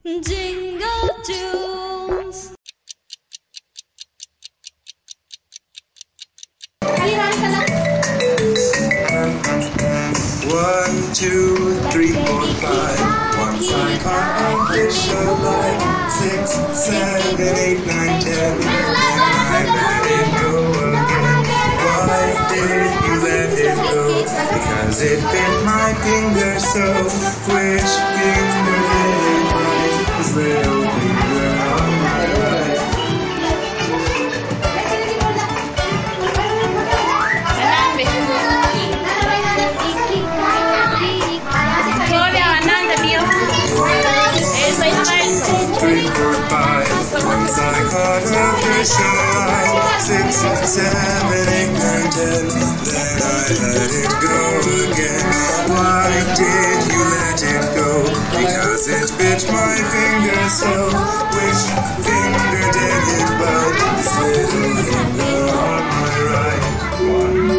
Jingle tunes. 1, 2, 3, 4, 5. Once I caught a fish alive. 6, 7, 8, 9, 10. Then I let it go again. Why did you let it go? Because it bit my finger so. Which finger did it bite? This little finger on my right. Once I caught a fish alive. 6, 7, 8, 9, 10. Then I let it go again. Why did you let it go? Because it bit my finger so. Which finger did it bite? This little finger on my right. 1,